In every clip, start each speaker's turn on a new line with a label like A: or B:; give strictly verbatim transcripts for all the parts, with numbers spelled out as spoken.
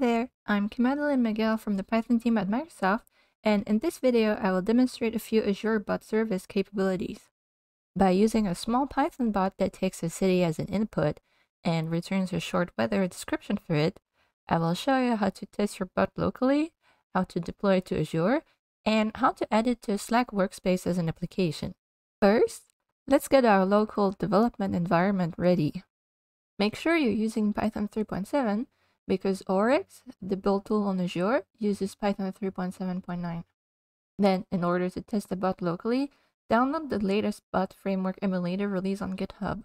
A: there, I'm Madeline Miguel from the Python team at Microsoft, and in this video I will demonstrate a few Azure Bot Service capabilities. By using a small Python bot that takes a city as an input and returns a short weather description for it, I will show you how to test your bot locally, how to deploy it to Azure, and how to add it to Slack Workspace as an application. First, let's get our local development environment ready. Make sure you're using Python three point seven because Oryx, the build tool on Azure, uses Python three point seven point nine. Then, in order to test the bot locally, download the latest bot framework emulator released on GitHub.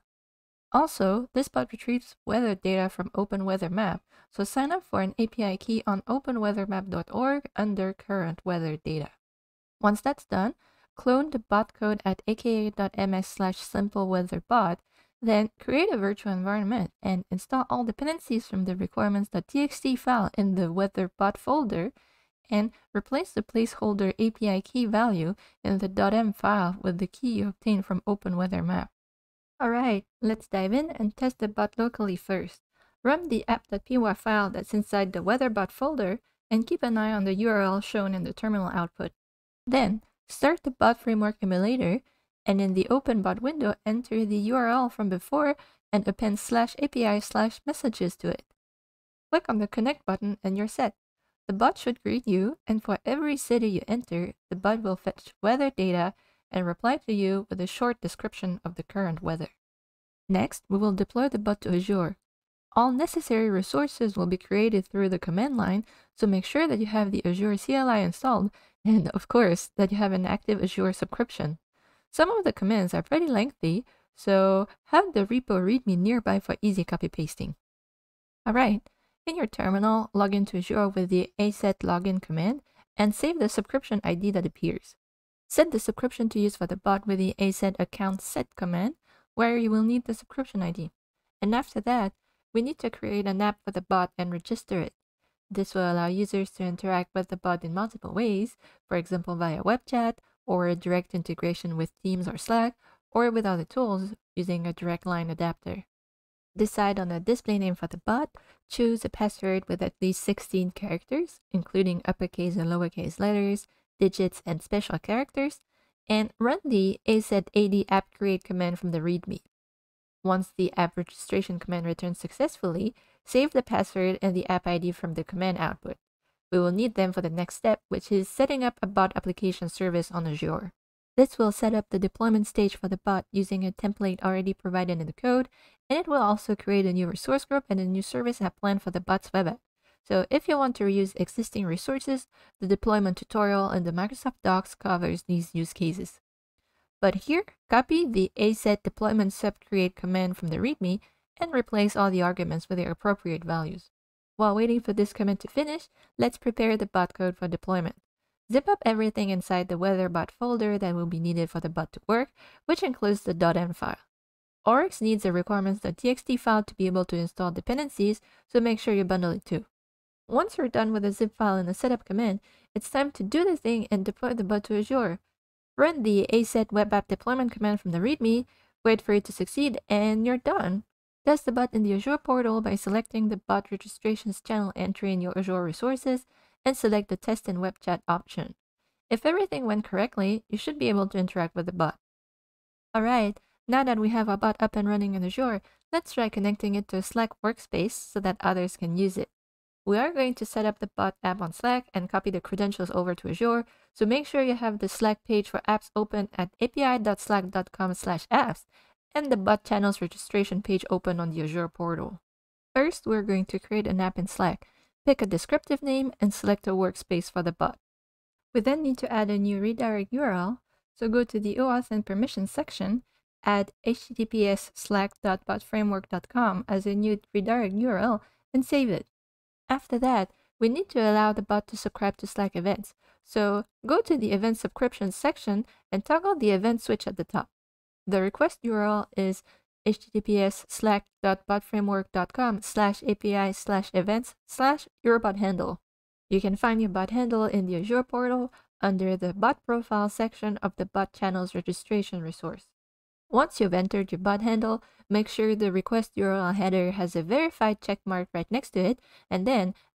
A: Also, this bot retrieves weather data from OpenWeatherMap, so sign up for an A P I key on open weather map dot org under current weather data. Once that's done, clone the bot code at aka.ms slash simpleweatherbot, then create a virtual environment and install all dependencies from the requirements.txt file in the weatherbot folder, and replace the placeholder A P I key value in the .m file with the key you obtained from OpenWeatherMap. Alright, let's dive in and test the bot locally first. Run the app.py file that's inside the weatherbot folder and keep an eye on the U R L shown in the terminal output. Then, start the bot framework emulator, and in the OpenBot window, enter the U R L from before and append slash API slash messages to it. Click on the connect button and you're set. The bot should greet you, and for every city you enter, the bot will fetch weather data and reply to you with a short description of the current weather. Next, we will deploy the bot to Azure. All necessary resources will be created through the command line, so make sure that you have the Azure C L I installed, and of course, that you have an active Azure subscription. Some of the commands are pretty lengthy, so have the repo readme nearby for easy copy-pasting. Alright, in your terminal, log into Azure with the aset login command and save the subscription I D that appears. Set the subscription to use for the bot with the aset account set command, where you will need the subscription I D. And after that, we need to create an app for the bot and register it. This will allow users to interact with the bot in multiple ways, for example via web chat, or a direct integration with Teams or Slack, or with other tools using a direct line adapter. Decide on a display name for the bot, choose a password with at least sixteen characters, including uppercase and lowercase letters, digits, and special characters, and run the aset ad app create command from the readme. Once the app registration command returns successfully, save the password and the app I D from the command output. We will need them for the next step, which is setting up a bot application service on Azure. This will set up the deployment stage for the bot using a template already provided in the code, and it will also create a new resource group and a new service app plan for the bot's web app. So if you want to reuse existing resources, the deployment tutorial in the Microsoft Docs covers these use cases. But here, copy the aset deployment sub create command from the readme and replace all the arguments with their appropriate values. While waiting for this command to finish, let's prepare the bot code for deployment. Zip up everything inside the weatherbot folder that will be needed for the bot to work, which includes the .m file. Oryx needs a requirements.txt file to be able to install dependencies, so make sure you bundle it too. Once you're done with the zip file and the setup command, it's time to do the thing and deploy the bot to Azure. Run the aset web app deployment command from the readme, wait for it to succeed, and you're done. Test the bot in the Azure portal by selecting the bot registrations channel entry in your Azure resources and select the test and web chat option. If everything went correctly, you should be able to interact with the bot. Alright, now that we have our bot up and running in Azure, let's try connecting it to a Slack workspace so that others can use it. We are going to set up the bot app on Slack and copy the credentials over to Azure, so make sure you have the Slack page for apps open at api.slack.com slash apps and the bot channels registration page open on the Azure portal. First, we're going to create an app in Slack. Pick a descriptive name and select a workspace for the bot. We then need to add a new redirect U R L, so go to the OAuth and permissions section, add https slack dot bot framework dot com as a new redirect U R L, and save it. After that, we need to allow the bot to subscribe to Slack events, so go to the event subscriptions section and toggle the event switch at the top. The request U R L is https slack dot bot framework dot com slash api slash events slash your bot handle. You can find your bot handle in the Azure portal under the bot profile section of the bot channels registration resource. Once you've entered your bot handle, make sure the request U R L header has a verified checkmark right next to it, and then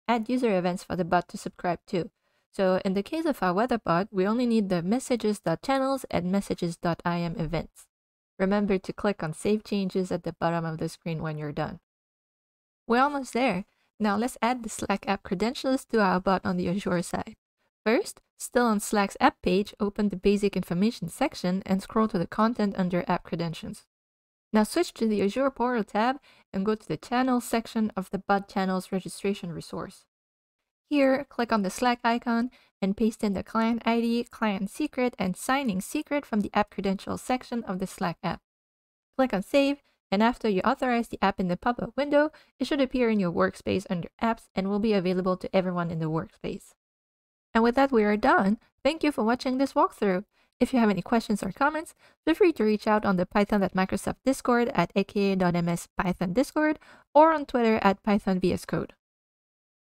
A: add user events for the bot to subscribe to. So in the case of our weather bot, we only need the messages.channels and messages.im events. Remember to click on Save Changes at the bottom of the screen when you're done. We're almost there. Now let's add the Slack app credentials to our bot on the Azure side. First, still on Slack's app page, open the Basic Information section and scroll to the content under App Credentials. Now switch to the Azure Portal tab and go to the Channels section of the Bot Channels registration resource. Here, click on the Slack icon and paste in the client I D, client secret, and signing secret from the App Credentials section of the Slack app. Click on Save, and after you authorize the app in the pop-up window, it should appear in your workspace under Apps and will be available to everyone in the workspace. And with that, we are done. Thank you for watching this walkthrough. If you have any questions or comments, feel free to reach out on the Python at Microsoft Discord at aka dot m s python discord or on Twitter at python v s code.